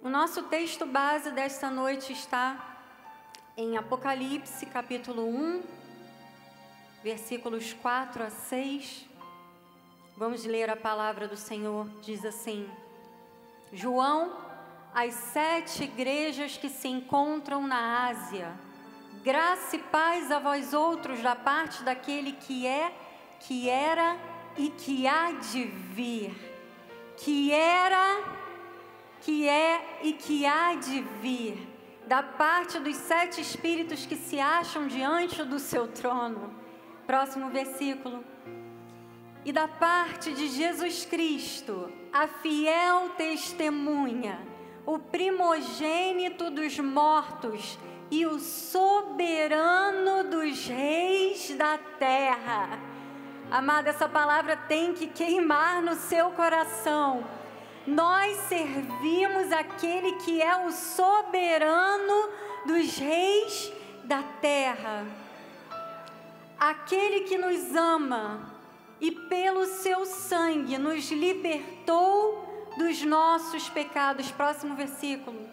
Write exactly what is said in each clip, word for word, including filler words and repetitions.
O nosso texto base desta noite está em Apocalipse, capítulo um, versículos quatro a seis. Vamos ler a palavra do Senhor. Diz assim: João, às sete igrejas que se encontram na Ásia, graça e paz a vós outros da parte daquele que é, que era e que há de vir. Que era, que é e que há de vir, da parte dos sete espíritos que se acham diante do seu trono. Próximo versículo. E da parte de Jesus Cristo, a fiel testemunha, o primogênito dos mortos e o soberano dos reis da terra. Amada, essa palavra tem que queimar no seu coração. Nós servimos aquele que é o soberano dos reis da terra, aquele que nos ama e pelo seu sangue nos libertou dos nossos pecados. Próximo versículo.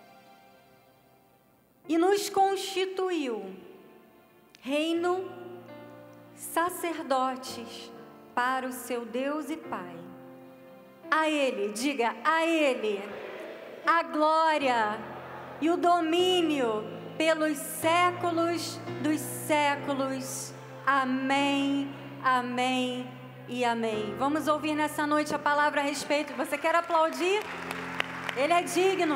E nos constituiu reino, sacerdotes para o seu Deus e Pai. A Ele, diga, a Ele, a glória e o domínio pelos séculos dos séculos. Amém, amém e amém. Vamos ouvir nessa noite a palavra a respeito. Você quer aplaudir? Ele é digno.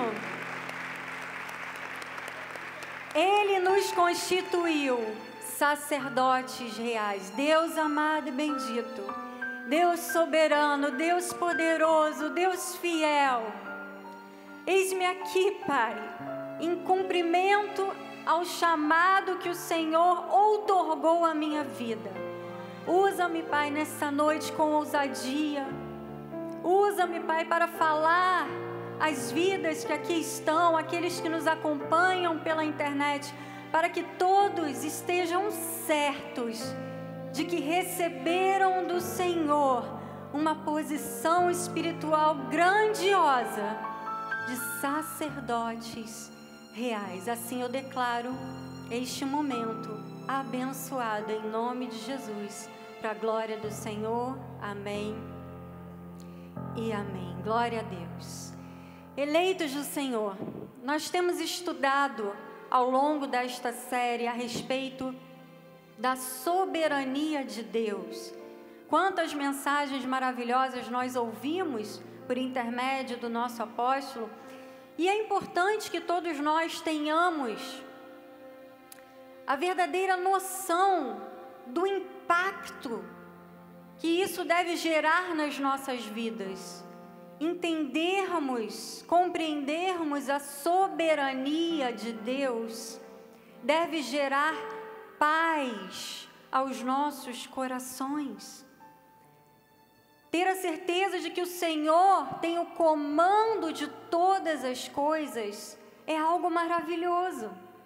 Ele nos constituiu sacerdotes reais. Deus amado e bendito, Deus soberano, Deus poderoso, Deus fiel. Eis-me aqui, Pai, em cumprimento ao chamado que o Senhor outorgou à minha vida. Usa-me, Pai, nessa noite com ousadia. Usa-me, Pai, para falar às vidas que aqui estão, aqueles que nos acompanham pela internet, para que todos estejam certos de que receberam do Senhor uma posição espiritual grandiosa de sacerdotes reais. Assim eu declaro este momento abençoado em nome de Jesus, para a glória do Senhor. Amém e amém. Glória a Deus. Eleitos do Senhor, nós temos estudado ao longo desta série a respeito da soberania de Deus. Quantas mensagens maravilhosas nós ouvimos por intermédio do nosso apóstolo, e é importante que todos nós tenhamos a verdadeira noção do impacto que isso deve gerar nas nossas vidas. Entendermos, compreendermos a soberania de Deus deve gerar paz aos nossos corações. Ter a certeza de que o Senhor tem o comando de todas as coisas é algo maravilhoso.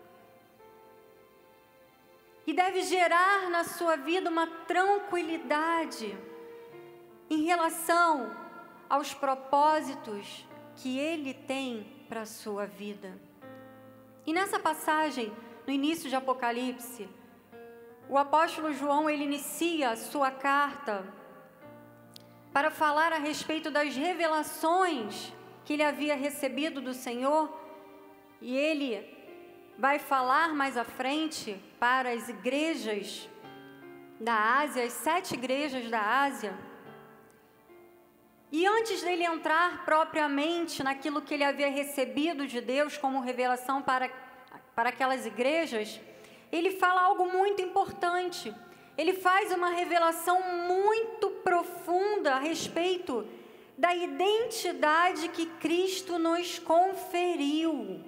E deve gerar na sua vida uma tranquilidade em relação aos propósitos que Ele tem para a sua vida. E nessa passagem, no início de Apocalipse, o apóstolo João, ele inicia a sua carta para falar a respeito das revelações que ele havia recebido do Senhor, e ele vai falar mais à frente para as igrejas da Ásia, as sete igrejas da Ásia. E antes dele entrar propriamente naquilo que ele havia recebido de Deus como revelação para, para aquelas igrejas, ele fala algo muito importante. Ele faz uma revelação muito profunda a respeito da identidade que Cristo nos conferiu.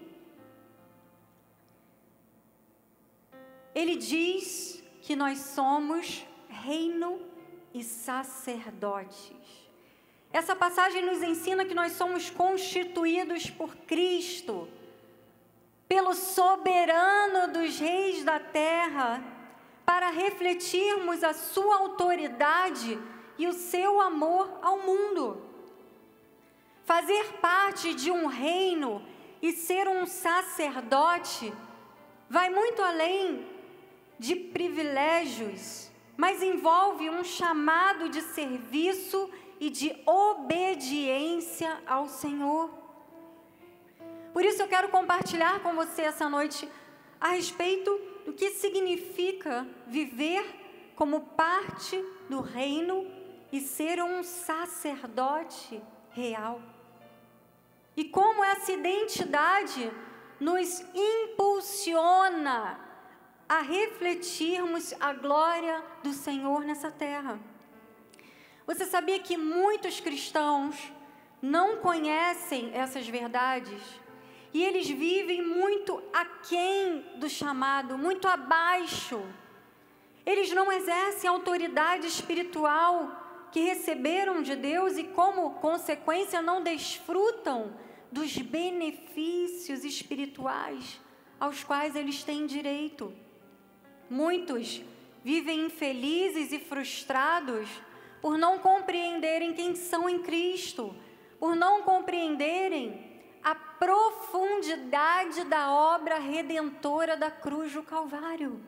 Ele diz que nós somos reino e sacerdotes. Essa passagem nos ensina que nós somos constituídos por Cristo, pelo soberano dos reis da terra, para refletirmos a sua autoridade e o seu amor ao mundo. Fazer parte de um reino e ser um sacerdote vai muito além de privilégios, mas envolve um chamado de serviço e de obediência ao Senhor. Por isso eu quero compartilhar com você essa noite a respeito do que significa viver como parte do reino e ser um sacerdote real. E como essa identidade nos impulsiona a refletirmos a glória do Senhor nessa terra. Você sabia que muitos cristãos não conhecem essas verdades? E eles vivem muito aquém do chamado, muito abaixo. Eles não exercem a autoridade espiritual que receberam de Deus e, como consequência, não desfrutam dos benefícios espirituais aos quais eles têm direito. Muitos vivem infelizes e frustrados por não compreenderem quem são em Cristo, por não compreenderem a profundidade da obra redentora da cruz do Calvário.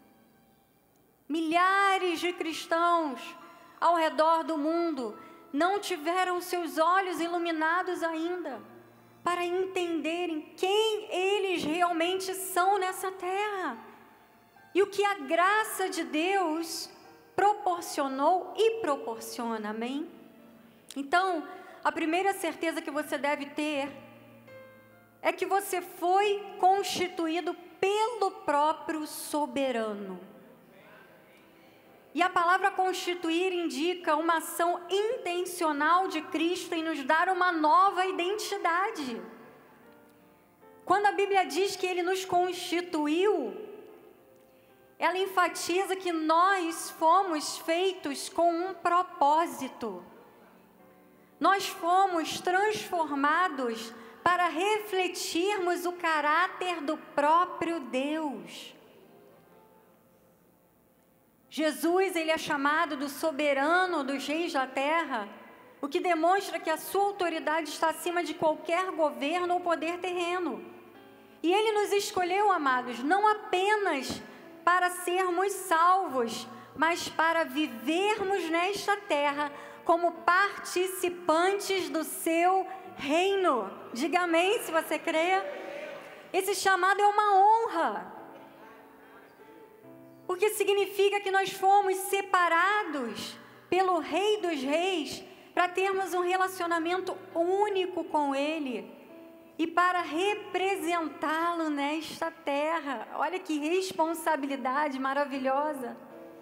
Milhares de cristãos ao redor do mundo não tiveram seus olhos iluminados ainda para entenderem quem eles realmente são nessa terra e o que a graça de Deus proporcionou e proporciona, amém? Então, a primeira certeza que você deve ter é que você foi constituído pelo próprio soberano. E a palavra constituir indica uma ação intencional de Cristo em nos dar uma nova identidade. Quando a Bíblia diz que Ele nos constituiu, ela enfatiza que nós fomos feitos com um propósito. Nós fomos transformados para refletirmos o caráter do próprio Deus. Jesus, ele é chamado do soberano dos reis da terra, o que demonstra que a sua autoridade está acima de qualquer governo ou poder terreno. E ele nos escolheu, amados, não apenas para sermos salvos, mas para vivermos nesta terra como participantes do seu reino. Diga amém se você crê. Esse chamado é uma honra, porque significa que nós fomos separados pelo Rei dos Reis para termos um relacionamento único com Ele e para representá-lo nesta terra. Olha que responsabilidade maravilhosa.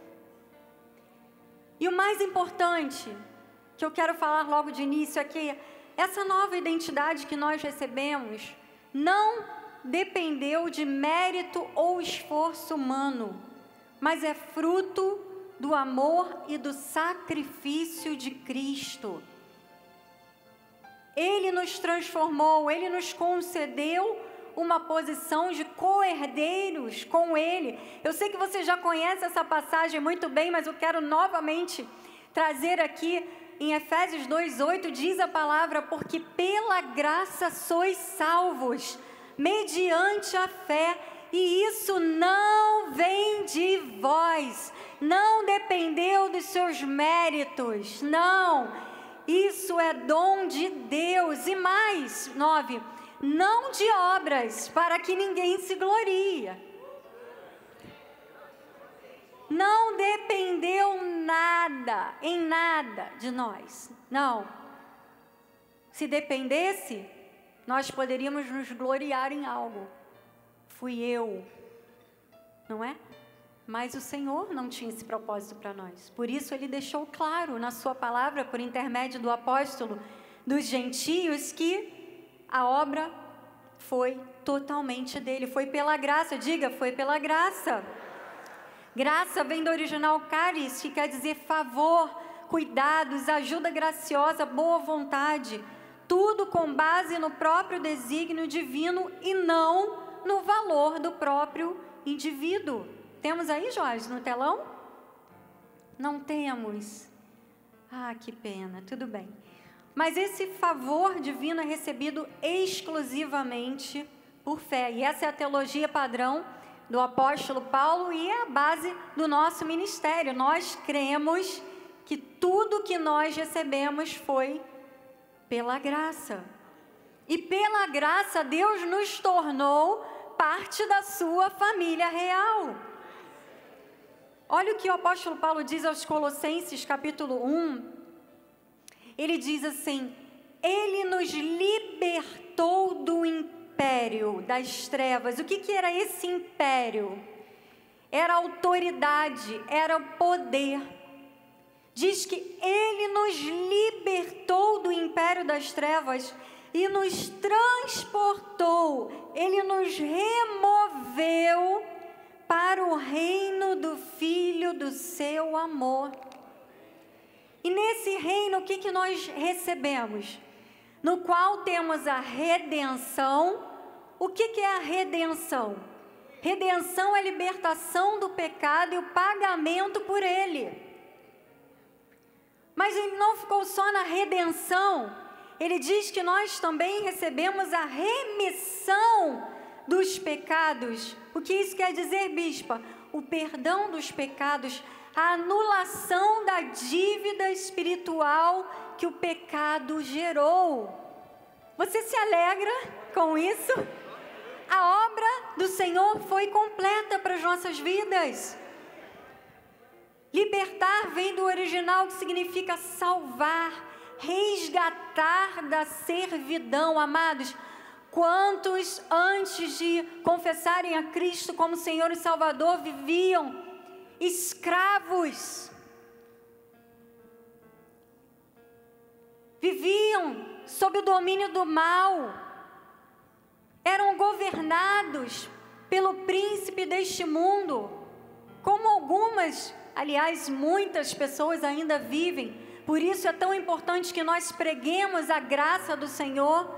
E o mais importante que eu quero falar logo de início é que essa nova identidade que nós recebemos não dependeu de mérito ou esforço humano, mas é fruto do amor e do sacrifício de Cristo. Ele nos transformou, Ele nos concedeu uma posição de co-herdeiros com Ele. Eu sei que você já conhece essa passagem muito bem, mas eu quero novamente trazer aqui em Efésios dois, oito, diz a palavra: porque pela graça sois salvos, mediante a fé, e isso não vem de vós, não dependeu dos seus méritos, não, isso é dom de Deus. E mais, nove, não de obras, para que ninguém se glorie. Não dependeu nada, em nada de nós, não. Se dependesse, nós poderíamos nos gloriar em algo. Fui eu, não é? Mas o Senhor não tinha esse propósito para nós. Por isso Ele deixou claro na sua palavra, por intermédio do apóstolo dos gentios, que a obra foi totalmente dele. Foi pela graça, diga, foi pela graça. Graça vem do original caris, que quer dizer favor, cuidados, ajuda graciosa, boa vontade. Tudo com base no próprio desígnio divino e não no valor do próprio indivíduo. Temos aí, Jorge, no telão? Não temos. Ah, que pena, tudo bem. Mas esse favor divino é recebido exclusivamente por fé. E essa é a teologia padrão do apóstolo Paulo e é a base do nosso ministério. Nós cremos que tudo que nós recebemos foi pela graça. E pela graça Deus nos tornou parte da sua família real. Olha o que o apóstolo Paulo diz aos Colossenses, capítulo um. Ele diz assim: Ele nos libertou do império das trevas. O que, que era esse império? Era autoridade, era poder. Diz que Ele nos libertou do império das trevas e nos transportou, Ele nos removeu para o reino do Filho do seu amor. E nesse reino, o que, que nós recebemos? No qual temos a redenção. O que, que é a redenção? Redenção é a libertação do pecado e o pagamento por ele. Mas ele não ficou só na redenção. Ele diz que nós também recebemos a remissão dos pecados. O que isso quer dizer, bispa? O perdão dos pecados, a anulação da dívida espiritual que o pecado gerou. Você se alegra com isso? A obra do Senhor foi completa para as nossas vidas. Libertar vem do original, que significa salvar, resgatar da servidão. Amados, quantos antes de confessarem a Cristo como Senhor e Salvador viviam escravos, viviam sob o domínio do mal, eram governados pelo príncipe deste mundo, como algumas, aliás, muitas pessoas ainda vivem. Por isso é tão importante que nós preguemos a graça do Senhor.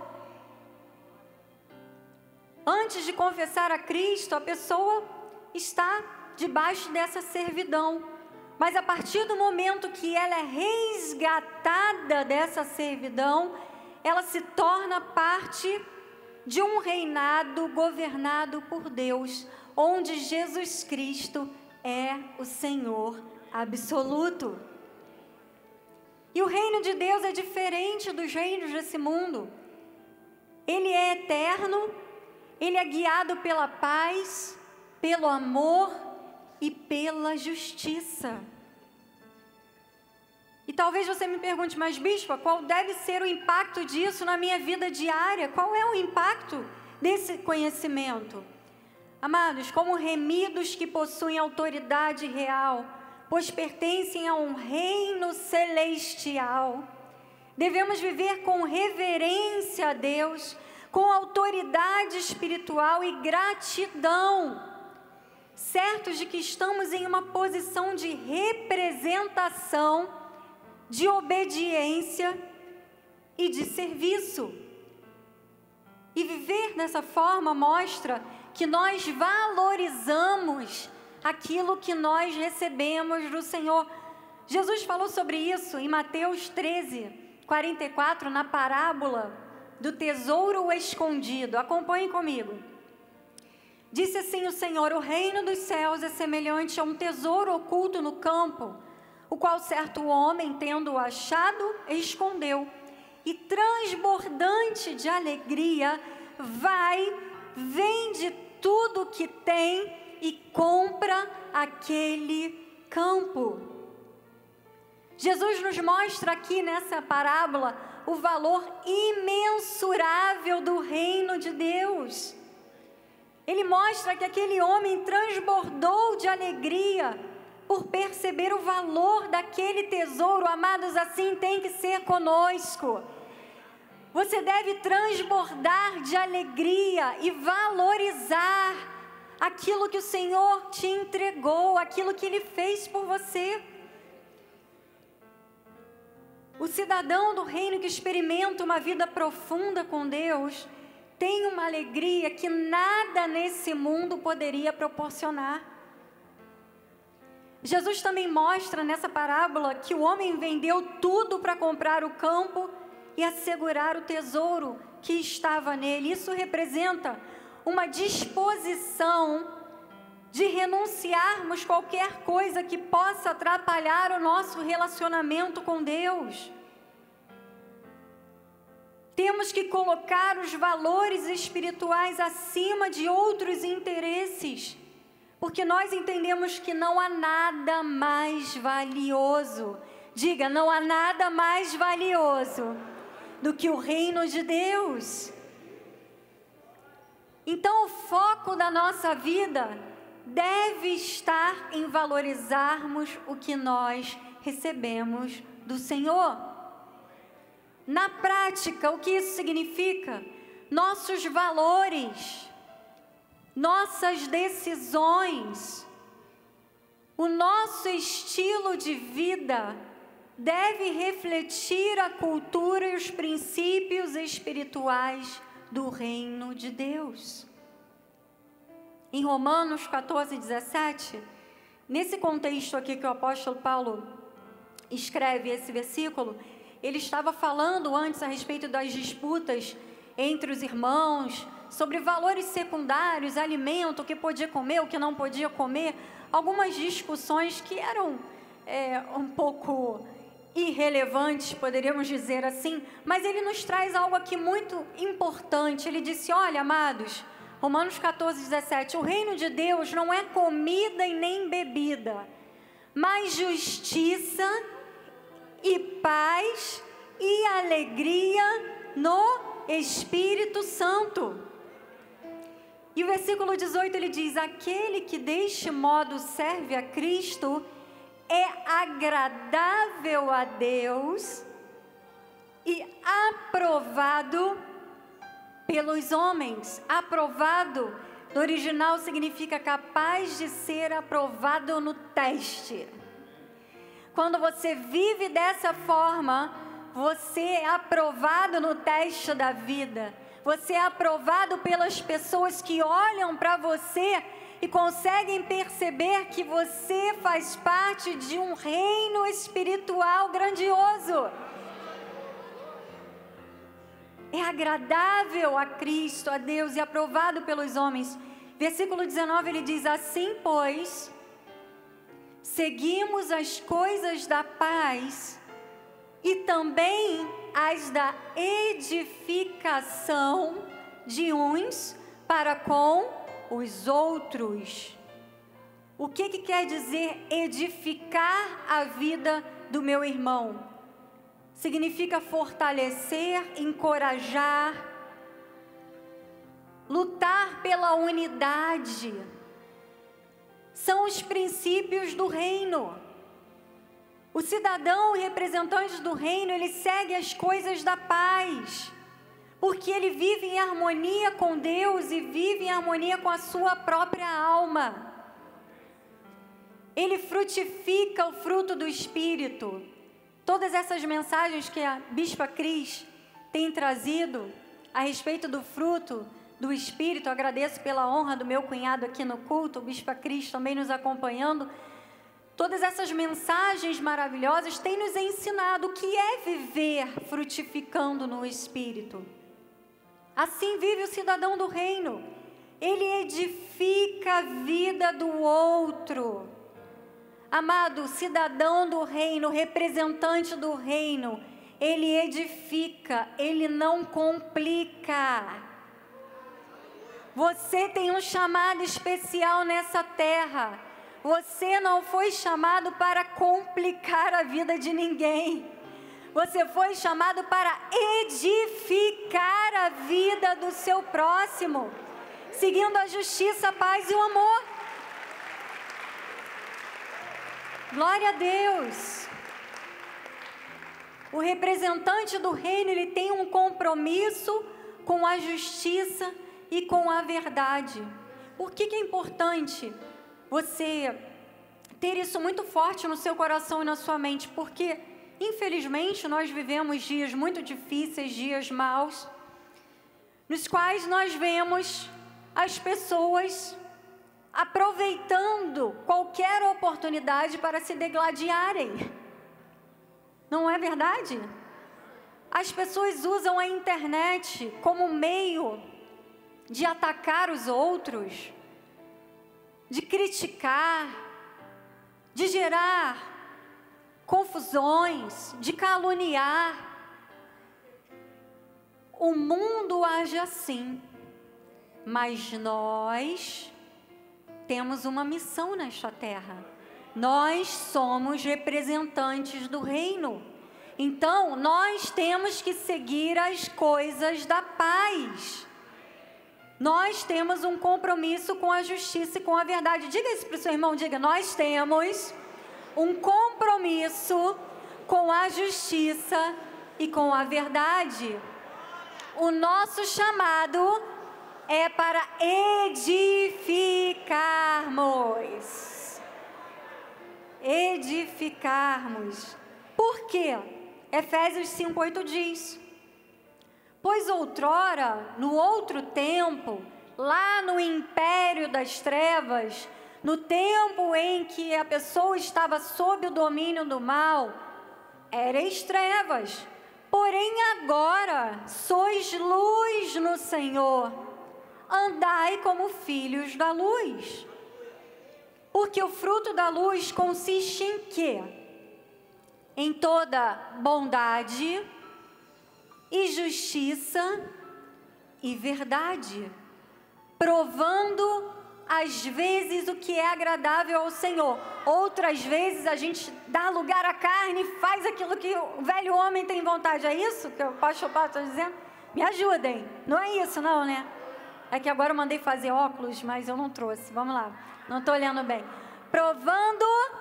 Antes de confessar a Cristo, a pessoa está debaixo dessa servidão. Mas a partir do momento que ela é resgatada dessa servidão, ela se torna parte de um reinado governado por Deus, onde Jesus Cristo é o Senhor absoluto. E o reino de Deus é diferente dos reinos desse mundo. Ele é eterno, ele é guiado pela paz, pelo amor e pela justiça. E talvez você me pergunte, mas bispa, qual deve ser o impacto disso na minha vida diária? Qual é o impacto desse conhecimento? Amados, como remidos que possuem autoridade real, pois pertencem a um reino celestial, devemos viver com reverência a Deus, com autoridade espiritual e gratidão, certos de que estamos em uma posição de representação, de obediência e de serviço. E viver dessa forma mostra que nós valorizamos aquilo que nós recebemos do Senhor. Jesus falou sobre isso em Mateus treze, quarenta e quatro, na parábola do tesouro escondido. Acompanhe comigo. Disse assim o Senhor: o reino dos céus é semelhante a um tesouro oculto no campo, o qual certo homem, tendo-o achado, escondeu, e transbordante de alegria, vai, vende tudo o que tem e compra aquele campo. Jesus nos mostra aqui nessa parábola o valor imensurável do reino de Deus. Ele mostra que aquele homem transbordou de alegria por perceber o valor daquele tesouro. Amados, assim tem que ser conosco. Você deve transbordar de alegria e valorizar aquilo que o Senhor te entregou, aquilo que Ele fez por você. O cidadão do reino que experimenta uma vida profunda com Deus tem uma alegria que nada nesse mundo poderia proporcionar. Jesus também mostra nessa parábola que o homem vendeu tudo para comprar o campo e assegurar o tesouro que estava nele. Isso representa uma disposição de renunciarmos qualquer coisa que possa atrapalhar o nosso relacionamento com Deus. Temos que colocar os valores espirituais acima de outros interesses, porque nós entendemos que não há nada mais valioso. Diga, não há nada mais valioso do que o reino de Deus. Então, o foco da nossa vida deve estar em valorizarmos o que nós recebemos do Senhor. Na prática, o que isso significa? Nossos valores, nossas decisões, o nosso estilo de vida deve refletir a cultura e os princípios espirituais do reino de Deus. Em Romanos quatorze, dezessete, nesse contexto aqui que o apóstolo Paulo escreve esse versículo, ele estava falando antes a respeito das disputas entre os irmãos, sobre valores secundários, alimento, o que podia comer, o que não podia comer, algumas discussões que eram é, um pouco irrelevantes, poderíamos dizer assim, mas ele nos traz algo aqui muito importante. Ele disse, olha, amados, Romanos quatorze, dezessete, o reino de Deus não é comida e nem bebida, mas justiça e paz e alegria no Espírito Santo. E o versículo dezoito ele diz, aquele que deste modo serve a Cristo é agradável a Deus e aprovado pelos homens. Aprovado, no original significa capaz de ser aprovado no teste. Quando você vive dessa forma, você é aprovado no teste da vida. Você é aprovado pelas pessoas que olham para você e conseguem perceber que você faz parte de um reino espiritual grandioso. É agradável a Cristo, a Deus, e aprovado pelos homens. Versículo dezenove, ele diz, assim, pois, seguimos as coisas da paz e também as da edificação de uns para com os outros. O que que quer dizer edificar a vida do meu irmão? Significa fortalecer, encorajar, lutar pela unidade. São os princípios do reino. O cidadão e representante do reino, ele segue as coisas da paz, porque ele vive em harmonia com Deus e vive em harmonia com a sua própria alma. Ele frutifica o fruto do Espírito. Todas essas mensagens que a Bispa Cris tem trazido a respeito do fruto do Espírito, agradeço pela honra do meu cunhado aqui no culto, o Bispa Cris também nos acompanhando. Todas essas mensagens maravilhosas têm nos ensinado o que é viver frutificando no Espírito. Assim vive o cidadão do reino. Ele edifica a vida do outro. Amado, cidadão do reino, representante do reino, ele edifica, ele não complica. Você tem um chamado especial nessa terra. Você não foi chamado para complicar a vida de ninguém. Você foi chamado para edificar a vida do seu próximo, seguindo a justiça, a paz e o amor. Glória a Deus. O representante do reino, ele tem um compromisso com a justiça e com a verdade. Por que que é importante você ter isso muito forte no seu coração e na sua mente? Porque, infelizmente, nós vivemos dias muito difíceis, dias maus, nos quais nós vemos as pessoas aproveitando qualquer oportunidade para se degladiarem. Não é verdade? As pessoas usam a internet como meio de atacar os outros, de criticar, de gerar confusões, de caluniar. O mundo age assim, mas nós temos uma missão nesta terra. Nós somos representantes do reino. Então, nós temos que seguir as coisas da paz. Nós temos um compromisso com a justiça e com a verdade. Diga isso para o seu irmão, diga, nós temos um compromisso com a justiça e com a verdade. O nosso chamado é para edificarmos. Edificarmos. Por quê? Efésios cinco, oito diz: pois outrora, no outro tempo, lá no império das trevas, no tempo em que a pessoa estava sob o domínio do mal, erais trevas. Porém agora sois luz no Senhor. Andai como filhos da luz. Porque o fruto da luz consiste em quê? Em toda bondade e justiça e verdade, provando às vezes o que é agradável ao Senhor. Outras vezes a gente dá lugar à carne e faz aquilo que o velho homem tem vontade. É isso que o pastor Paulo está dizendo? Me ajudem. Não é isso não, né? É que agora eu mandei fazer óculos, mas eu não trouxe. Vamos lá. Não estou olhando bem. Provando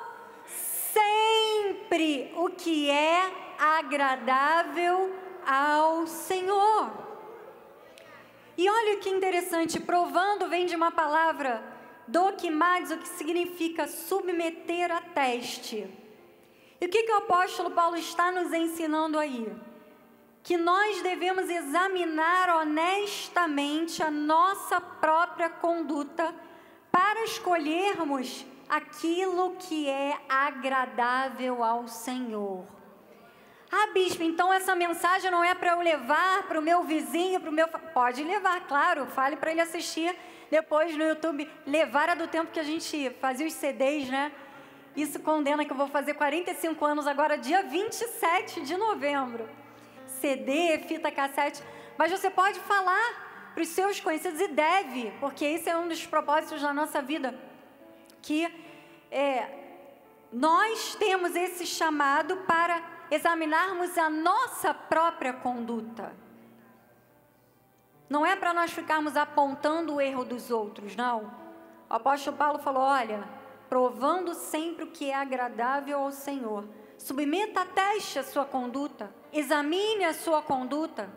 sempre o que é agradável ao Senhor. E olha que interessante, provando vem de uma palavra dokimades, o que significa submeter a teste. E o que, que o apóstolo Paulo está nos ensinando aí? Que nós devemos examinar honestamente a nossa própria conduta para escolhermos aquilo que é agradável ao Senhor. Ah, bispo, então essa mensagem não é para eu levar para o meu vizinho, para o meu... Pode levar, claro, fale para ele assistir depois no YouTube. Levar é do tempo que a gente fazia os C Ds, né? Isso condena que eu vou fazer quarenta e cinco anos agora, dia vinte e sete de novembro. C D, fita cassete. Mas você pode falar para os seus conhecidos, e deve, porque esse é um dos propósitos da nossa vida, que é, nós temos esse chamado para examinarmos a nossa própria conduta. Não é para nós ficarmos apontando o erro dos outros, não. O apóstolo Paulo falou, olha, provando sempre o que é agradável ao Senhor. Submeta a teste a sua conduta, examine a sua conduta,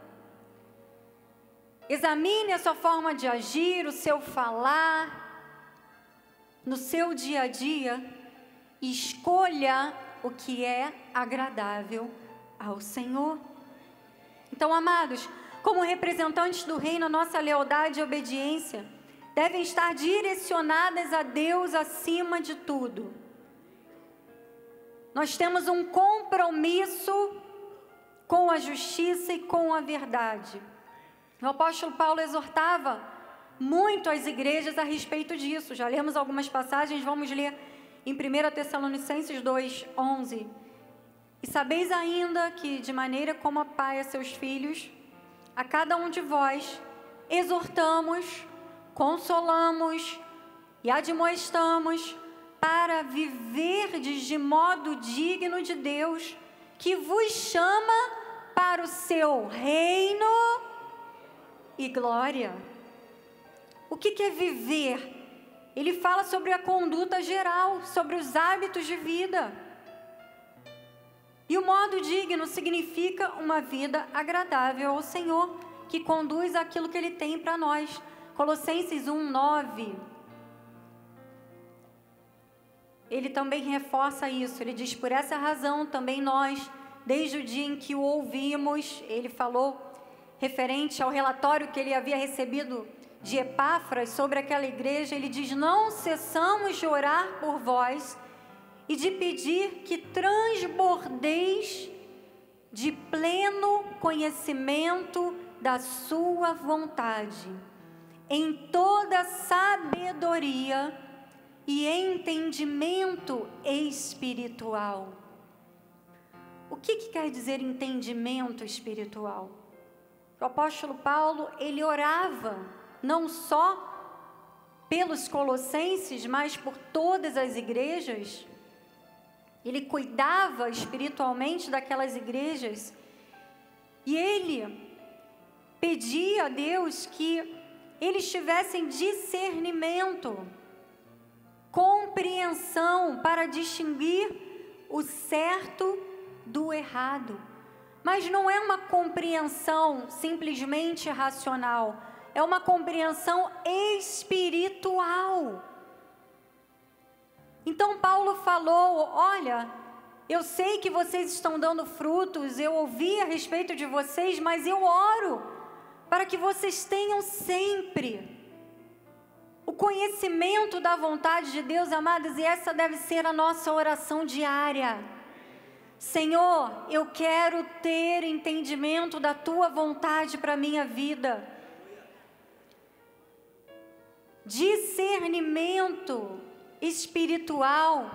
examine a sua forma de agir, o seu falar, no seu dia a dia, e escolha o que é agradável ao Senhor. Então, amados, como representantes do reino, a nossa lealdade e obediência devem estar direcionadas a Deus acima de tudo. Nós temos um compromisso com a justiça e com a verdade. O apóstolo Paulo exortava muito as igrejas a respeito disso. Já lemos algumas passagens, vamos ler em primeira Tessalonicenses dois, onze. E sabeis ainda que, de maneira como a pai a seus filhos, a cada um de vós exortamos, consolamos e admoestamos para viverdes de modo digno de Deus, que vos chama para o seu reino e glória. O que que é viver? Ele fala sobre a conduta geral, sobre os hábitos de vida. E o modo digno significa uma vida agradável ao Senhor, que conduz aquilo que Ele tem para nós. Colossenses um, nove. Ele também reforça isso. Ele diz, por essa razão também nós, desde o dia em que o ouvimos, ele falou, referente ao relatório que ele havia recebido de Epáfras sobre aquela igreja, ele diz, não cessamos de orar por vós e de pedir que transbordeis de pleno conhecimento da sua vontade, em toda sabedoria e entendimento espiritual. O que, que quer dizer entendimento espiritual? O apóstolo Paulo, ele orava não só pelos colossenses, mas por todas as igrejas. Ele cuidava espiritualmente daquelas igrejas e ele pedia a Deus que eles tivessem discernimento, compreensão para distinguir o certo do errado. Mas não é uma compreensão simplesmente racional, é uma compreensão espiritual. Então Paulo falou: olha, eu sei que vocês estão dando frutos, eu ouvi a respeito de vocês, mas eu oro para que vocês tenham sempre o conhecimento da vontade de Deus, amados, e essa deve ser a nossa oração diária. Senhor, eu quero ter entendimento da Tua vontade para a minha vida. Discernimento espiritual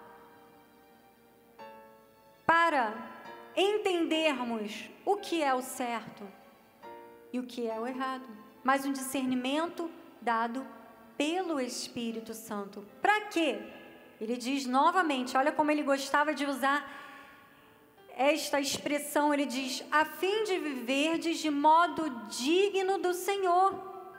para entendermos o que é o certo e o que é o errado, mas um discernimento dado pelo Espírito Santo. Para quê? Ele diz novamente, olha como ele gostava de usar esta expressão, ele diz: a fim de viverdes de modo digno do Senhor,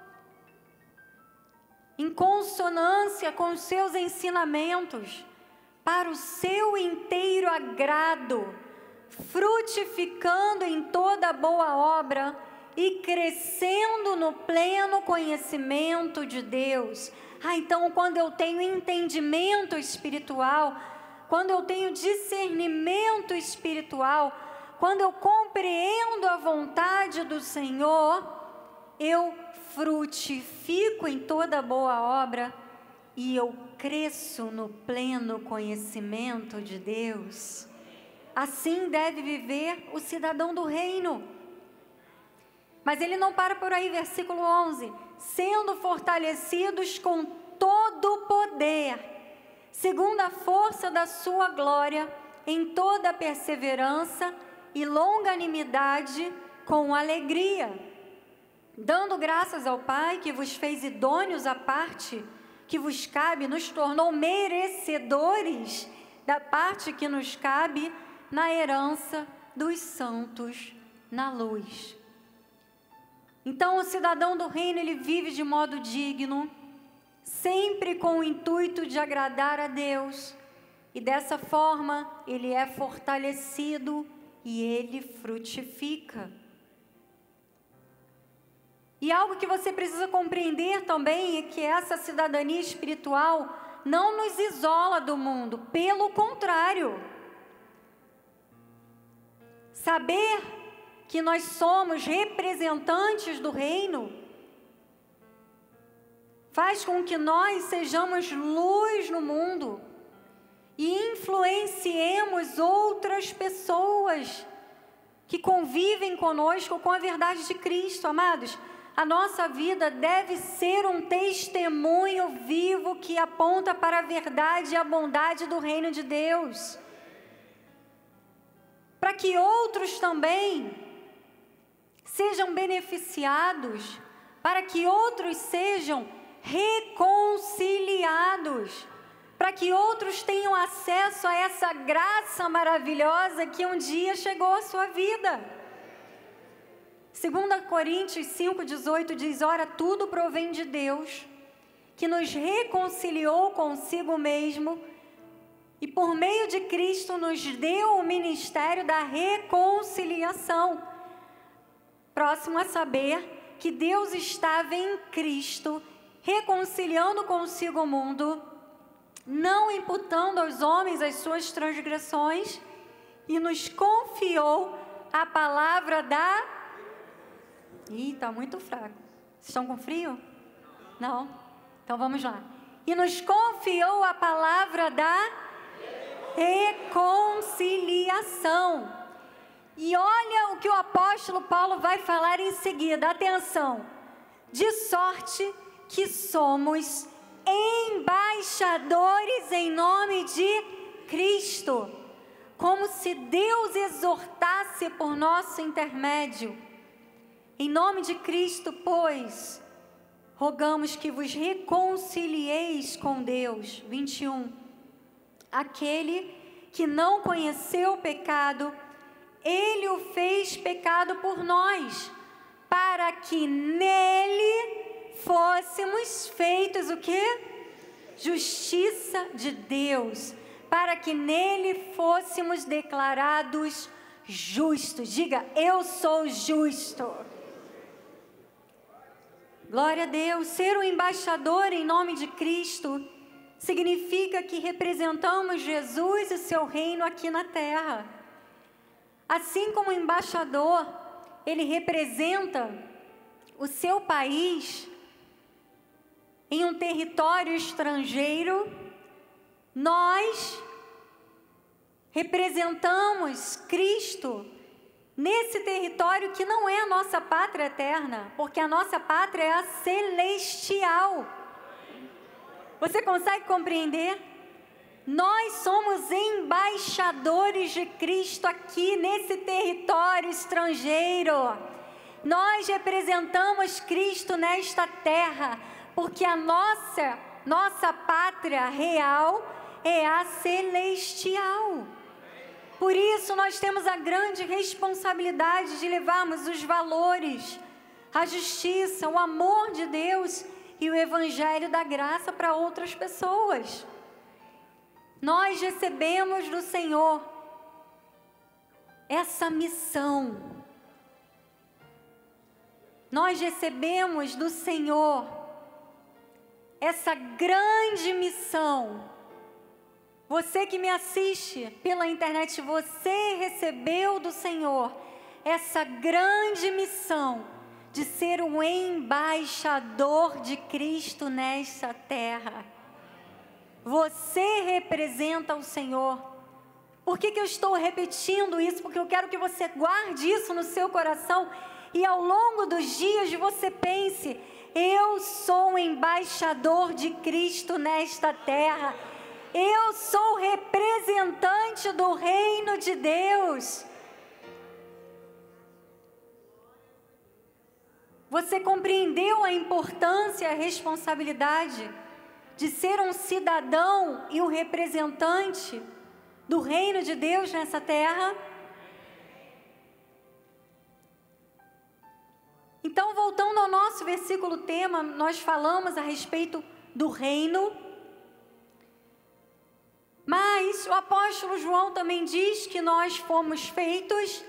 em consonância com os seus ensinamentos, para o seu inteiro agrado, frutificando em toda boa obra e crescendo no pleno conhecimento de Deus. Ah, então quando eu tenho entendimento espiritual, quando eu tenho discernimento espiritual, quando eu compreendo a vontade do Senhor, eu frutifico em toda boa obra e eu cresço no pleno conhecimento de Deus. Assim deve viver o cidadão do reino. Mas ele não para por aí, versículo onze: sendo fortalecidos com todo o poder, segundo a força da sua glória, em toda perseverança e longanimidade, com alegria, dando graças ao Pai, que vos fez idôneos à parte que vos cabe, nos tornou merecedores da parte que nos cabe na herança dos santos na luz. Então o cidadão do reino, ele vive de modo digno, sempre com o intuito de agradar a Deus, e dessa forma ele é fortalecido e ele frutifica. E algo que você precisa compreender também é que essa cidadania espiritual não nos isola do mundo, pelo contrário. Saber que nós somos representantes do reino faz com que nós sejamos luz no mundo e influenciemos outras pessoas que convivem conosco com a verdade de Cristo. Amados, a nossa vida deve ser um testemunho vivo que aponta para a verdade e a bondade do reino de Deus, para que outros também sejam beneficiados, para que outros sejam reconciliados, para que outros tenham acesso a essa graça maravilhosa que um dia chegou à sua vida. Segunda Coríntios cinco, dezoito diz: ora, tudo provém de Deus, que nos reconciliou consigo mesmo e por meio de Cristo nos deu o ministério da reconciliação. Próximo a saber que Deus estava em Cristo, reconciliando consigo o mundo, não imputando aos homens as suas transgressões, e nos confiou a palavra da... Ih, está muito fraco. Vocês estão com frio? Não? Então vamos lá. E nos confiou a palavra da reconciliação. E olha o que o apóstolo Paulo vai falar em seguida, atenção. De sorte que somos embaixadores em nome de Cristo, como se Deus exortasse por nosso intermédio. Em nome de Cristo, pois, rogamos que vos reconcilieis com Deus. vinte e um. Aquele que não conheceu o pecado, Ele o fez pecado por nós, para que nele fôssemos feitos o quê? Justiça de Deus, para que nele fôssemos declarados justos. Diga, eu sou justo. Glória a Deus. Ser um embaixador em nome de Cristo significa que representamos Jesus e seu reino aqui na terra. Assim como o embaixador, ele representa o seu país em um território estrangeiro, nós representamos Cristo nesse território que não é a nossa pátria eterna, porque a nossa pátria é a celestial. Você consegue compreender? Nós somos embaixadores de Cristo aqui nesse território estrangeiro. Nós representamos Cristo nesta terra, porque a nossa, nossa pátria real é a celestial. Por isso nós temos a grande responsabilidade de levarmos os valores, a justiça, o amor de Deus e o evangelho da graça para outras pessoas. Nós recebemos do Senhor essa missão. Nós recebemos do Senhor essa grande missão. Você que me assiste pela internet, você recebeu do Senhor essa grande missão de ser um embaixador de Cristo nesta terra. Você representa o Senhor. Por que que eu estou repetindo isso? Porque eu quero que você guarde isso no seu coração e ao longo dos dias você pense: eu sou um embaixador de Cristo nesta terra. Eu sou representante do reino de Deus. Você compreendeu a importância e a responsabilidade de ser um cidadão e um representante do reino de Deus nessa terra? Então, voltando ao nosso versículo tema, nós falamos a respeito do reino. Mas o apóstolo João também diz que nós fomos feitos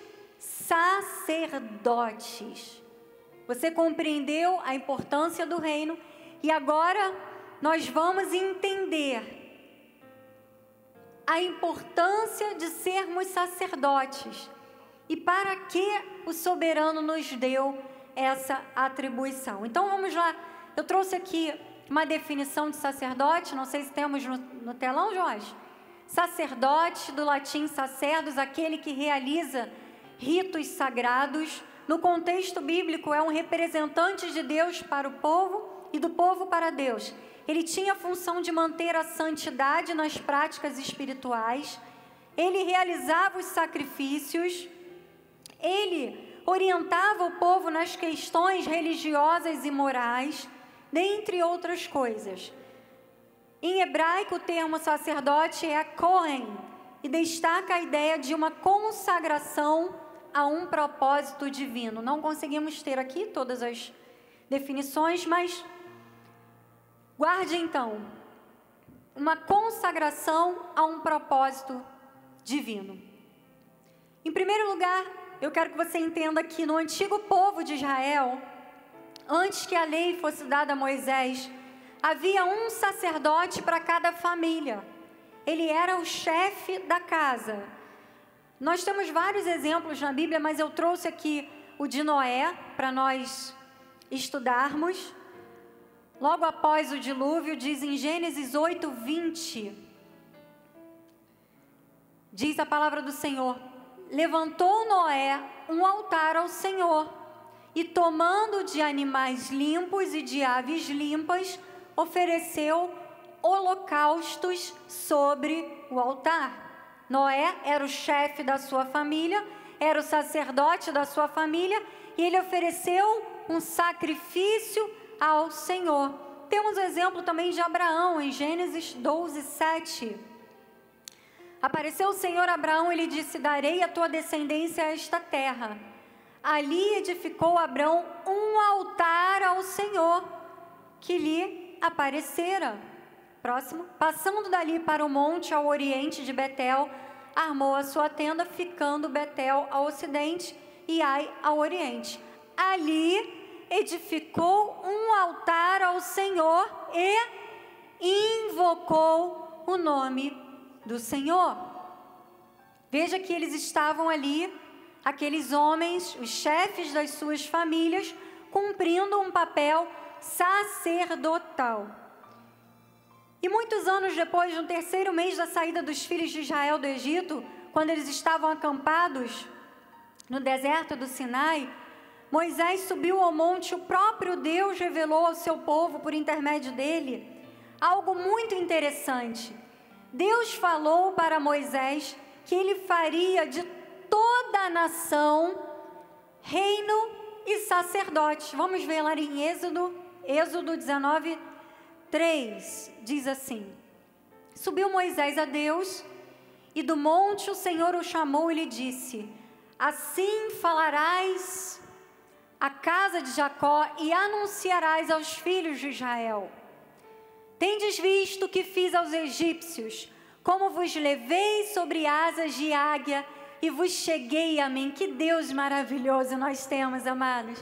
sacerdotes. Você compreendeu a importância do reino e agora nós vamos entender a importância de sermos sacerdotes e para que o soberano nos deu essa atribuição. Então vamos lá, eu trouxe aqui uma definição de sacerdote, não sei se temos no, no telão, Jorge. Sacerdote, do latim sacerdos, aquele que realiza ritos sagrados. No contexto bíblico, é um representante de Deus para o povo e do povo para Deus. Ele tinha a função de manter a santidade nas práticas espirituais. Ele realizava os sacrifícios. Ele orientava o povo nas questões religiosas e morais, dentre outras coisas. Em hebraico, o termo sacerdote é Kohen, e destaca a ideia de uma consagração a um propósito divino. Não conseguimos ter aqui todas as definições, mas guarde então, uma consagração a um propósito divino. Em primeiro lugar, eu quero que você entenda que no antigo povo de Israel, antes que a lei fosse dada a Moisés, havia um sacerdote para cada família. Ele era o chefe da casa. Nós temos vários exemplos na Bíblia, mas eu trouxe aqui o de Noé para nós estudarmos. Logo após o dilúvio, diz em Gênesis oito, vinte, diz a palavra do Senhor: levantou Noé um altar ao Senhor, e tomando de animais limpos e de aves limpas, ofereceu holocaustos sobre o altar. Noé era o chefe da sua família, era o sacerdote da sua família, e ele ofereceu um sacrifício ao Senhor. Temos o exemplo também de Abraão, em Gênesis doze, sete. Apareceu o Senhor a Abraão e lhe disse: darei a tua descendência a esta terra. Ali edificou Abraão um altar ao Senhor, que lhe aparecera. Próximo. Passando dali para o monte ao oriente de Betel, armou a sua tenda, ficando Betel ao ocidente e Ai ao oriente. Ali edificou um altar ao Senhor e invocou o nome do Senhor. Veja que eles estavam ali, aqueles homens, os chefes das suas famílias, cumprindo um papel sacerdotal. E muitos anos depois, no terceiro mês da saída dos filhos de Israel do Egito, quando eles estavam acampados no deserto do Sinai, Moisés subiu ao monte, o próprio Deus revelou ao seu povo, por intermédio dele, algo muito interessante. Deus falou para Moisés que ele faria de toda a nação reino e sacerdote. Vamos ver lá em Êxodo, Êxodo dezenove, três, diz assim: subiu Moisés a Deus, e do monte o Senhor o chamou e lhe disse: assim falarás à casa de Jacó e anunciarás aos filhos de Israel: tendes visto o que fiz aos egípcios, como vos levei sobre asas de águia e vos cheguei a mim. Que Deus maravilhoso nós temos, amados.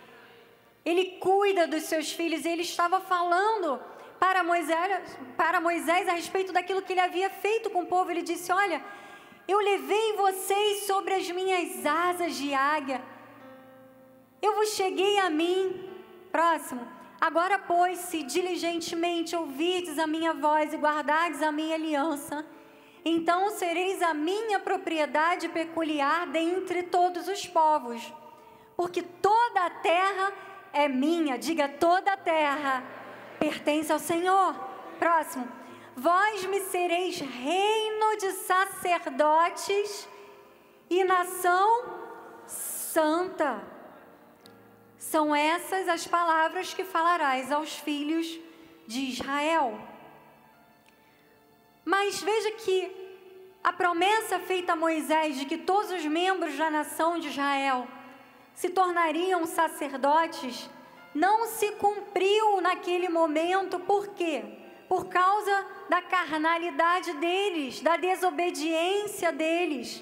Ele cuida dos seus filhos, e ele estava falando para Moisés, para Moisés a respeito daquilo que ele havia feito com o povo. Ele disse: olha, eu levei vocês sobre as minhas asas de águia, eu vos cheguei a mim. Próximo. Agora, pois, se diligentemente ouvirdes a minha voz e guardardes a minha aliança, então sereis a minha propriedade peculiar dentre todos os povos, porque toda a terra é minha. Diga: toda a terra pertence ao Senhor. Próximo. Vós me sereis reino de sacerdotes e nação santa. São essas as palavras que falarás aos filhos de Israel. Mas veja que a promessa feita a Moisés de que todos os membros da nação de Israel se tornariam sacerdotes, não se cumpriu naquele momento. Por quê? Por causa da carnalidade deles, da desobediência deles.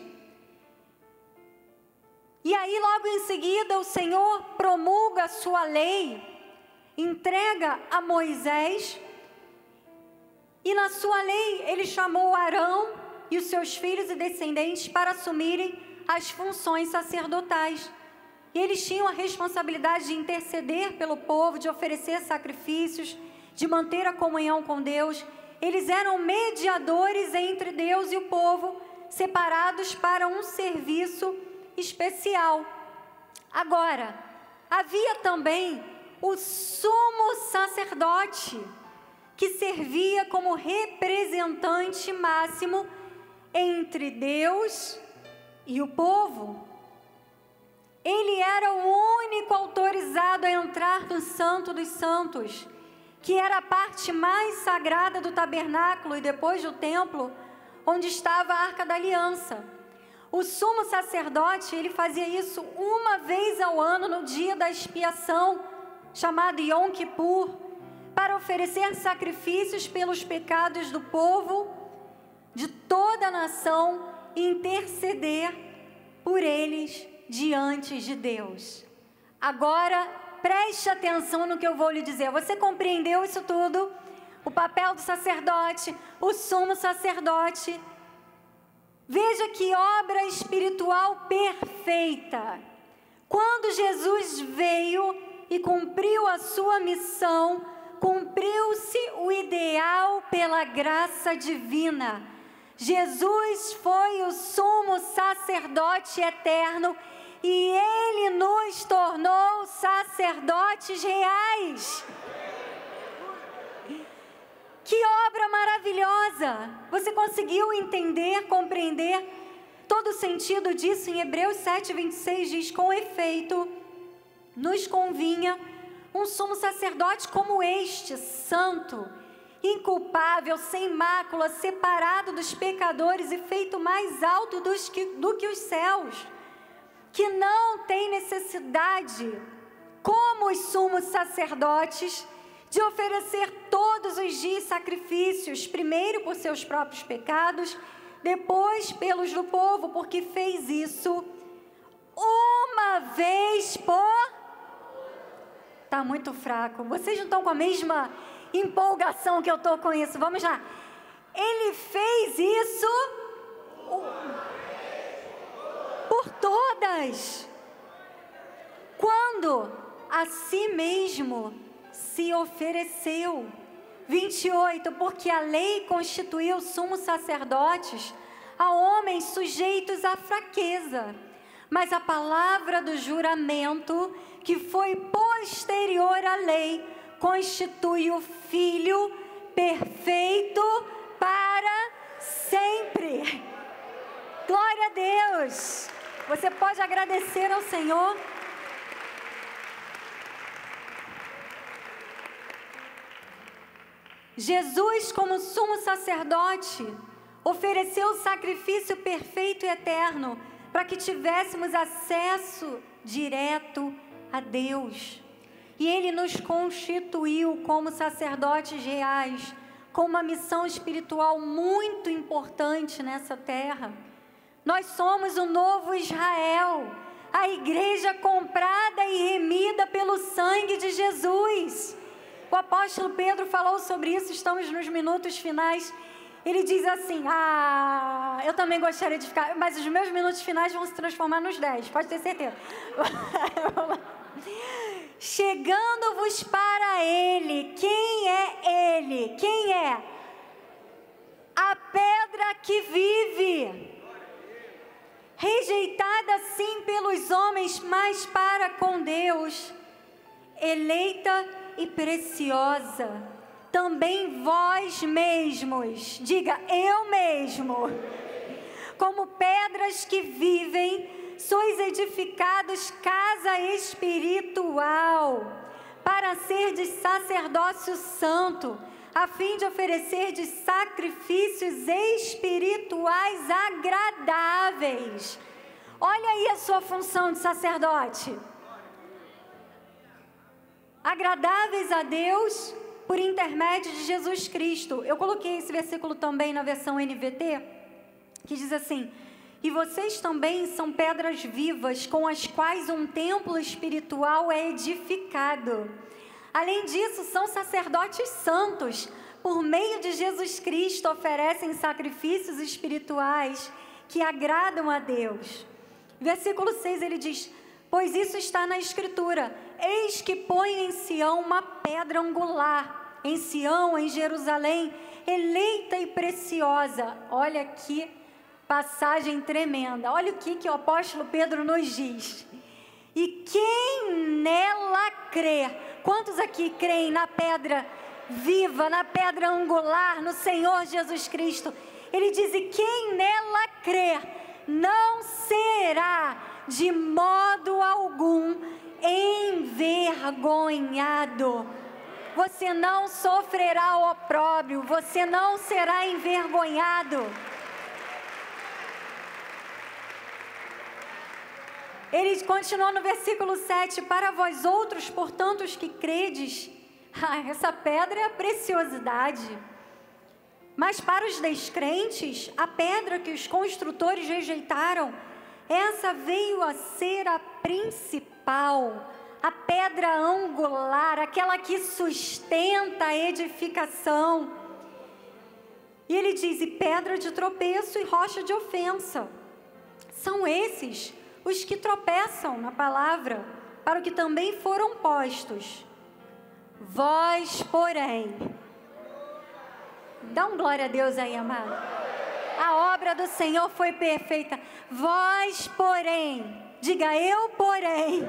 E aí, logo em seguida, o Senhor promulga a sua lei, entrega a Moisés, e na sua lei ele chamou Arão e os seus filhos e descendentes para assumirem as funções sacerdotais. E eles tinham a responsabilidade de interceder pelo povo, de oferecer sacrifícios, de manter a comunhão com Deus. Eles eram mediadores entre Deus e o povo, separados para um serviço especial. Agora, havia também o sumo sacerdote, que servia como representante máximo entre Deus e o povo. Ele era o único autorizado a entrar no Santo dos Santos, que era a parte mais sagrada do tabernáculo e depois do templo, onde estava a Arca da Aliança. O sumo sacerdote, ele fazia isso uma vez ao ano, no dia da expiação, chamado Yom Kippur, para oferecer sacrifícios pelos pecados do povo, de toda a nação, e interceder por eles diante de Deus. Agora, preste atenção no que eu vou lhe dizer. Você compreendeu isso tudo? O papel do sacerdote, o sumo sacerdote. Veja que obra espiritual perfeita. Quando Jesus veio e cumpriu a sua missão, cumpriu-se o ideal pela graça divina. Jesus foi o sumo sacerdote eterno e Ele nos tornou sacerdotes reais. Que obra maravilhosa! Você conseguiu entender, compreender todo o sentido disso? Em Hebreus sete, vinte e seis diz: com efeito, nos convinha um sumo sacerdote como este, santo, inculpável, sem mácula, separado dos pecadores e feito mais alto dos que, do que os céus, que não tem necessidade, como os sumos sacerdotes, de oferecer todos os dias sacrifícios, primeiro por seus próprios pecados, depois pelos do povo, porque fez isso uma vez por... Está muito fraco. Vocês não estão com a mesma empolgação que eu estou com isso. Vamos lá. Ele fez isso por todas. Quando a si mesmo se ofereceu. vinte e oito, porque a lei constituiu sumos sacerdotes a homens sujeitos à fraqueza, mas a palavra do juramento, que foi posterior à lei, constitui o Filho perfeito para sempre. Glória a Deus! Você pode agradecer ao Senhor? Jesus, como sumo sacerdote, ofereceu o sacrifício perfeito e eterno para que tivéssemos acesso direto a Deus. E Ele nos constituiu como sacerdotes reais, com uma missão espiritual muito importante nessa terra. Nós somos o novo Israel, a igreja comprada e remida pelo sangue de Jesus. O apóstolo Pedro falou sobre isso, estamos nos minutos finais. Ele diz assim: ah, eu também gostaria de ficar, mas os meus minutos finais vão se transformar nos dez, pode ter certeza. Chegando-vos para Ele. Quem é Ele? Quem é? A pedra que vive, rejeitada sim pelos homens, mas para com Deus, eleita e preciosa. Também vós mesmos, diga eu mesmo, como pedras que vivem, sois edificados casa espiritual, para serdes sacerdócio santo, a fim de oferecerdes sacrifícios espirituais agradáveis. Olha aí a sua função de sacerdote. Agradáveis a Deus por intermédio de Jesus Cristo. Eu coloquei esse versículo também na versão N V T, que diz assim: e vocês também são pedras vivas, com as quais um templo espiritual é edificado. Além disso, são sacerdotes santos, por meio de Jesus Cristo oferecem sacrifícios espirituais que agradam a Deus. Versículo seis, ele diz: pois isso está na Escritura: eis que põe em Sião uma pedra angular, em Sião, em Jerusalém, eleita e preciosa. Olha que passagem tremenda. Olha o que, que o apóstolo Pedro nos diz: e quem nela crê. Quantos aqui creem na pedra viva, na pedra angular, no Senhor Jesus Cristo? Ele diz: e quem nela crê não será de modo algum envergonhado. Você não sofrerá o opróbrio, você não será envergonhado. Ele continua no versículo sete: para vós outros, portanto, os que credes, ah, essa pedra é a preciosidade. Mas para os descrentes, a pedra que os construtores rejeitaram, essa veio a ser a principal, a pedra angular, aquela que sustenta a edificação. E ele diz: e pedra de tropeço e rocha de ofensa. São esses os que tropeçam na palavra, para o que também foram postos. Vós, porém... Dá um glória a Deus aí, amado. A obra do Senhor foi perfeita. Vós, porém, diga eu, porém.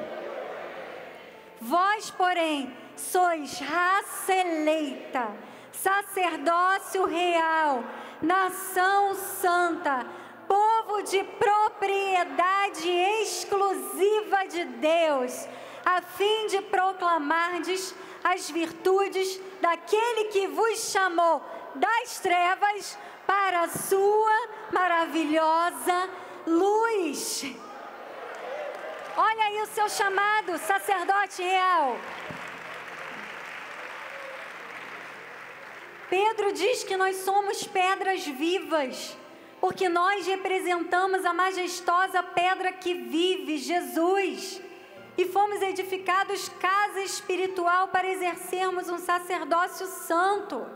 Vós, porém, sois raça eleita, sacerdócio real, nação santa, povo de propriedade exclusiva de Deus, a fim de proclamardes as virtudes daquele que vos chamou das trevas para a sua maravilhosa luz. Olha aí o seu chamado, sacerdote real. Pedro diz que nós somos pedras vivas, porque nós representamos a majestosa pedra que vive, Jesus. E fomos edificados casa espiritual para exercermos um sacerdócio santo.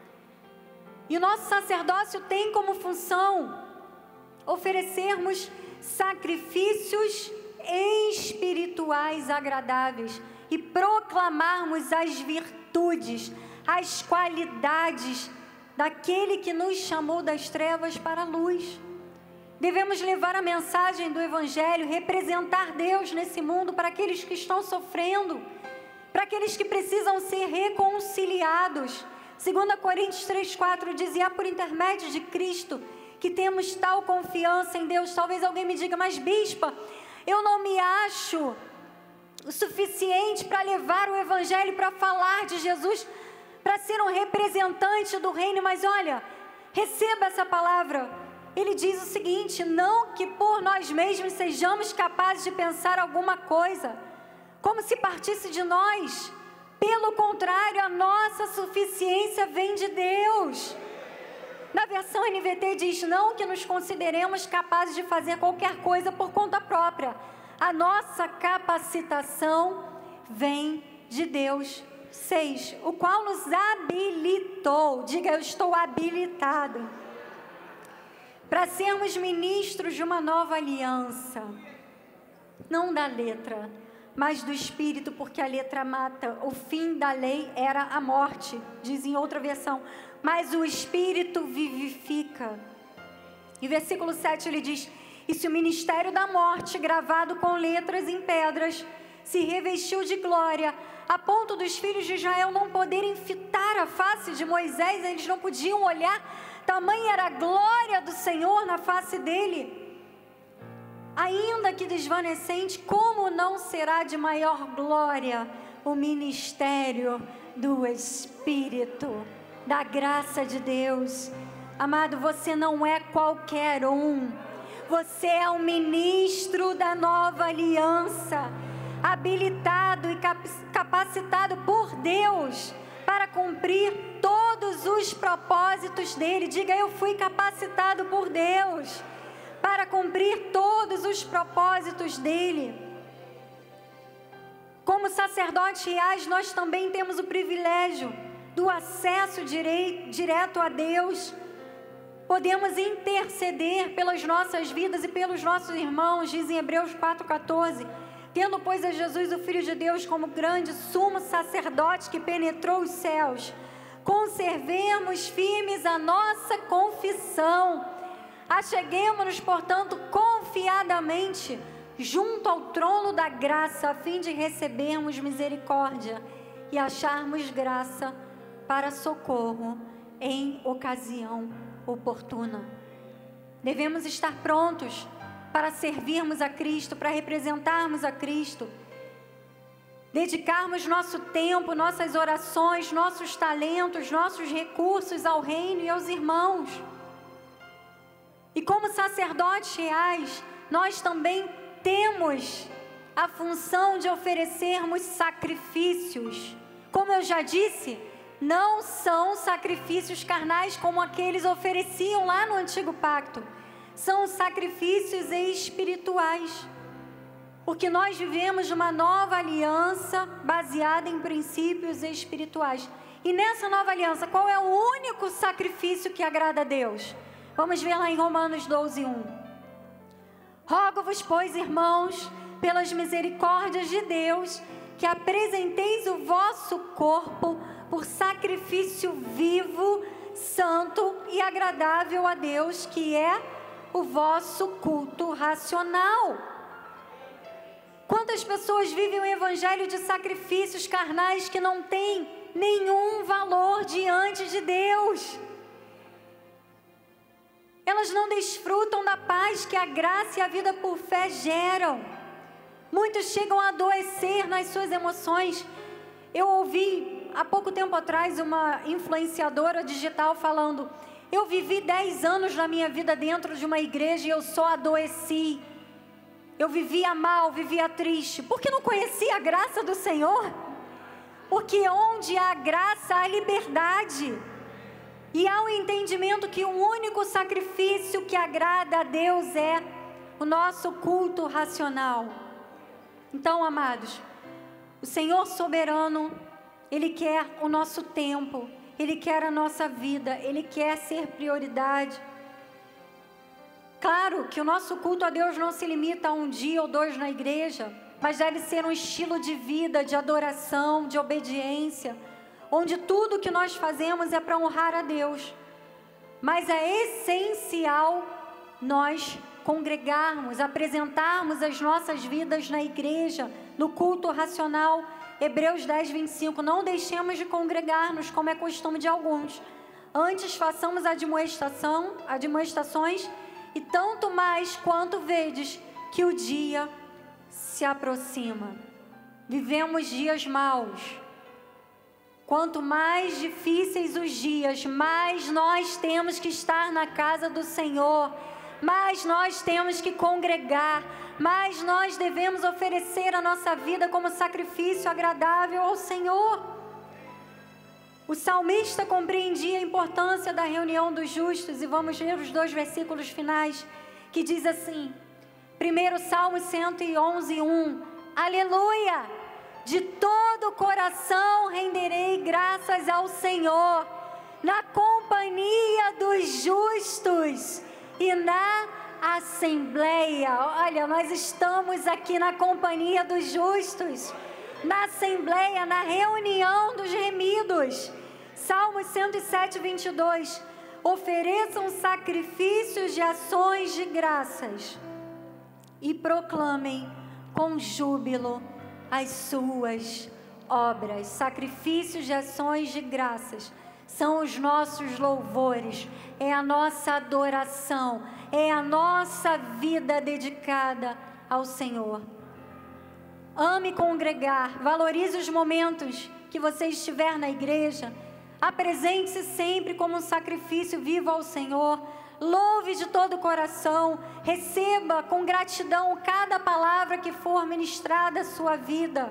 E o nosso sacerdócio tem como função oferecermos sacrifícios espirituais agradáveis e proclamarmos as virtudes, as qualidades daquele que nos chamou das trevas para a luz. Devemos levar a mensagem do Evangelho, representar Deus nesse mundo para aqueles que estão sofrendo, para aqueles que precisam ser reconciliados. Segunda Coríntios três, quatro diz: e é por intermédio de Cristo que temos tal confiança em Deus. Talvez alguém me diga: mas bispa, eu não me acho o suficiente para levar o Evangelho, para falar de Jesus, para ser um representante do reino. Mas olha, receba essa palavra. Ele diz o seguinte: não que por nós mesmos sejamos capazes de pensar alguma coisa, como se partisse de nós. Pelo contrário, a nossa suficiência vem de Deus. Na versão N V T diz: não que nos consideremos capazes de fazer qualquer coisa por conta própria. A nossa capacitação vem de Deus. seis. O qual nos habilitou, diga eu estou habilitado, para sermos ministros de uma nova aliança, não da letra, mas do Espírito, porque a letra mata. O fim da lei era a morte, diz em outra versão, mas o Espírito vivifica. E versículo sete ele diz: e se o ministério da morte, gravado com letras em pedras, se revestiu de glória, a ponto dos filhos de Israel não poderem fitar a face de Moisés, eles não podiam olhar, tamanha era a glória do Senhor na face dele. Ainda que desvanecente, como não será de maior glória o ministério do Espírito, da graça de Deus? Amado, você não é qualquer um, você é um ministro da nova aliança, habilitado e capacitado por Deus para cumprir todos os propósitos dele. Diga: eu fui capacitado por Deus para cumprir todos os propósitos dele. Como sacerdotes reais, nós também temos o privilégio do acesso direi, direto a Deus. Podemos interceder pelas nossas vidas e pelos nossos irmãos, diz em Hebreus quatro, quatorze. Tendo, pois, a Jesus, o Filho de Deus, como grande sumo sacerdote que penetrou os céus, conservemos firmes a nossa confissão. Acheguemo-nos, portanto, confiadamente junto ao trono da graça, a fim de recebermos misericórdia e acharmos graça para socorro em ocasião oportuna. Devemos estar prontos para servirmos a Cristo, para representarmos a Cristo, dedicarmos nosso tempo, nossas orações, nossos talentos, nossos recursos ao reino e aos irmãos. E como sacerdotes reais, nós também temos a função de oferecermos sacrifícios. Como eu já disse, não são sacrifícios carnais como aqueles ofereciam lá no Antigo Pacto. São sacrifícios espirituais. Porque nós vivemos uma nova aliança baseada em princípios espirituais. E nessa nova aliança, qual é o único sacrifício que agrada a Deus? Vamos ver lá em Romanos doze, um. Rogo-vos, pois, irmãos, pelas misericórdias de Deus, que apresenteis o vosso corpo por sacrifício vivo, santo e agradável a Deus, que é o vosso culto racional. Quantas pessoas vivem o evangelho de sacrifícios carnais que não têm nenhum valor diante de Deus? Elas não desfrutam da paz que a graça e a vida por fé geram. Muitos chegam a adoecer nas suas emoções. Eu ouvi há pouco tempo atrás uma influenciadora digital falando: eu vivi dez anos na minha vida dentro de uma igreja e eu só adoeci. Eu vivia mal, vivia triste, porque não conhecia a graça do Senhor. Porque onde há graça, há liberdade. E há o entendimento que o único sacrifício que agrada a Deus é o nosso culto racional. Então, amados, o Senhor soberano, Ele quer o nosso tempo, Ele quer a nossa vida, Ele quer ser prioridade. Claro que o nosso culto a Deus não se limita a um dia ou dois na igreja, mas deve ser um estilo de vida, de adoração, de obediência, onde tudo que nós fazemos é para honrar a Deus. Mas é essencial nós congregarmos, apresentarmos as nossas vidas na igreja, no culto racional. Hebreus dez, vinte e cinco, não deixemos de congregar-nos, como é costume de alguns. Antes façamos admoestação, admoestações, e tanto mais quanto vedes que o dia se aproxima. Vivemos dias maus. Quanto mais difíceis os dias, mais nós temos que estar na casa do Senhor, mais nós temos que congregar, mais nós devemos oferecer a nossa vida como sacrifício agradável ao Senhor. O salmista compreendia a importância da reunião dos justos, e vamos ler os dois versículos finais, que diz assim, primeiro Salmo cento e onze, um, aleluia! De todo o coração renderei graças ao Senhor, na companhia dos justos e na assembleia. Olha, nós estamos aqui na companhia dos justos, na assembleia, na reunião dos remidos. Salmo cento e sete, vinte e dois. Ofereçam sacrifícios de ações de graças e proclamem com júbilo as suas obras. Sacrifícios de ações de graças são os nossos louvores, é a nossa adoração, é a nossa vida dedicada ao Senhor. Ame congregar, valorize os momentos que você estiver na igreja, apresente-se sempre como um sacrifício vivo ao Senhor, louve de todo o coração, receba com gratidão cada palavra que for ministrada à sua vida.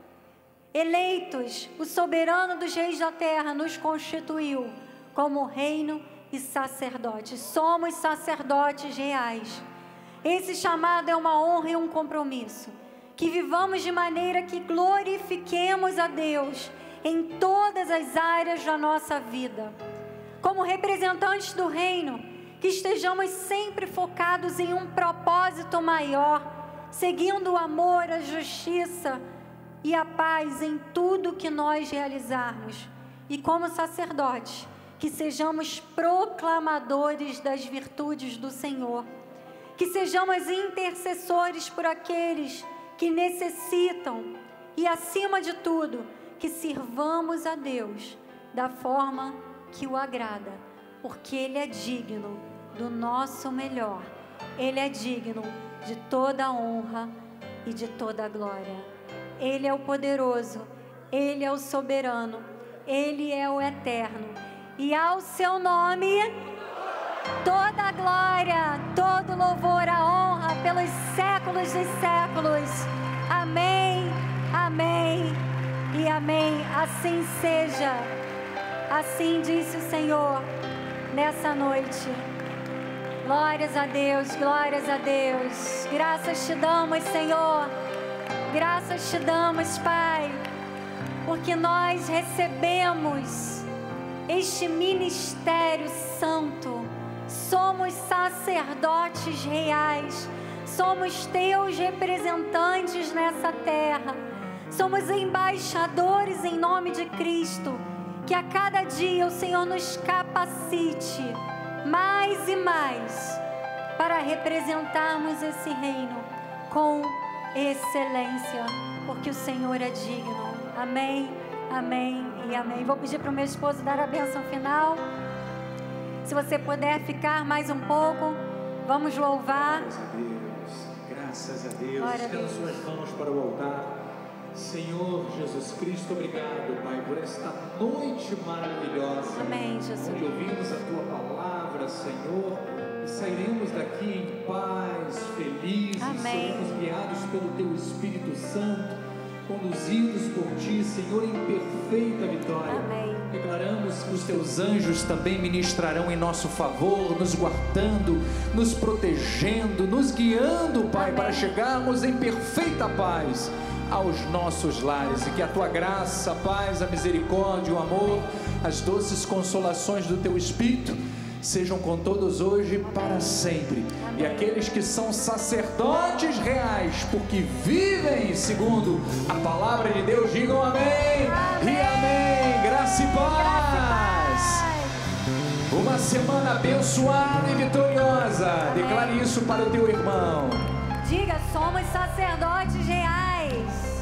Eleitos, o soberano dos reis da terra nos constituiu como reino e sacerdotes. Somos sacerdotes reais. Esse chamado é uma honra e um compromisso. Que vivamos de maneira que glorifiquemos a Deus em todas as áreas da nossa vida. Como representantes do reino, que estejamos sempre focados em um propósito maior, seguindo o amor, a justiça e a paz em tudo que nós realizarmos. E como sacerdotes, que sejamos proclamadores das virtudes do Senhor, que sejamos intercessores por aqueles que necessitam e, acima de tudo, que sirvamos a Deus da forma que o agrada, porque Ele é digno do nosso melhor. Ele é digno de toda a honra e de toda a glória. Ele é o poderoso, Ele é o soberano, Ele é o eterno. E ao seu nome, toda a glória, todo louvor, a honra pelos séculos dos séculos. Amém, amém e amém. Assim seja. Assim disse o Senhor nessa noite. Glórias a Deus, glórias a Deus. Graças te damos, Senhor. Graças te damos, Pai, porque nós recebemos este ministério santo. Somos sacerdotes reais. Somos teus representantes nessa terra. Somos embaixadores em nome de Cristo. Que a cada dia o Senhor nos capacite mais e mais para representarmos esse reino com excelência, porque o Senhor é digno. Amém, amém e amém. Vou pedir para o meu esposo dar a bênção final. Se você puder ficar mais um pouco, vamos louvar. Graças a Deus, graças a Deus. Glória a Estenda Deus. suas mãos para o altar. Senhor Jesus Cristo, obrigado, Pai, por esta noite maravilhosa. Amém, Jesus. Onde ouvimos a Tua palavra, Senhor, e sairemos daqui em paz, felizes, Amém. seremos guiados pelo Teu Espírito Santo, conduzidos por Ti, Senhor, em perfeita vitória. Amém. Declaramos que os Teus anjos também ministrarão em nosso favor, nos guardando, nos protegendo, nos guiando, Pai, Amém. para chegarmos em perfeita paz aos nossos lares, e que a Tua graça, a paz, a misericórdia, o amor, as doces consolações do Teu Espírito sejam com todos hoje e para sempre. Amém. E aqueles que são sacerdotes reais, porque vivem segundo a palavra de Deus, digam amém, Amém. e amém. Graça e paz. Graça e paz. Uma semana abençoada e vitoriosa. Amém. Declare isso para o teu irmão. Diga, somos sacerdotes reais.